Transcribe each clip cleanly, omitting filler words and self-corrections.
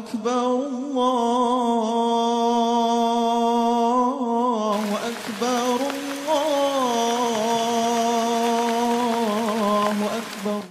أكبر الله أكبر الله أكبر.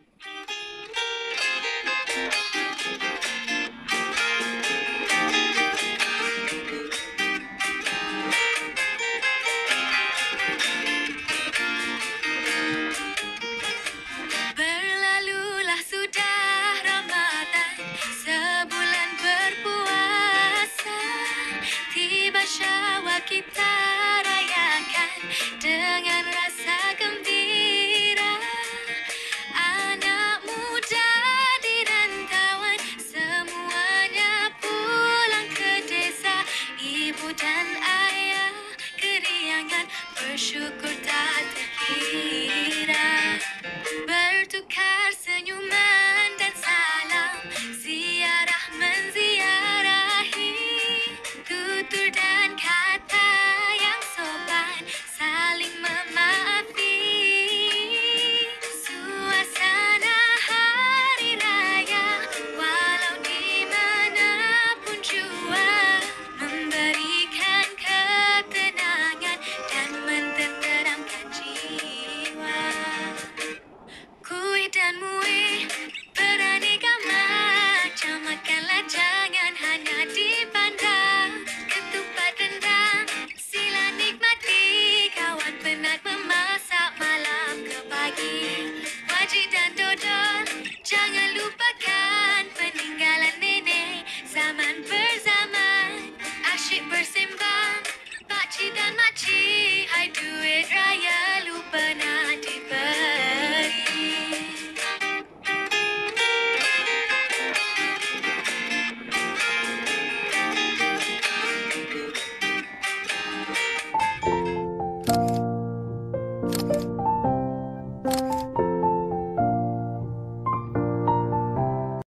Berlalulah sudah Ramadan, sebulan berpuasa. Tiba Syawal kita rayakan dengan rasa gembira. Anak muda di rantauan semuanya pulang ke desa. Ibu dan ayah keriangan bersyukur tak terkira. Bertukar senyuman dan salam, ziarah menziarahi, tutur dan kata yang sopan, saling memaafi. Suasana hari raya, walau di manapun jua, memberikan ketenangan dan mententeramkan jiwa. Kuih dan muih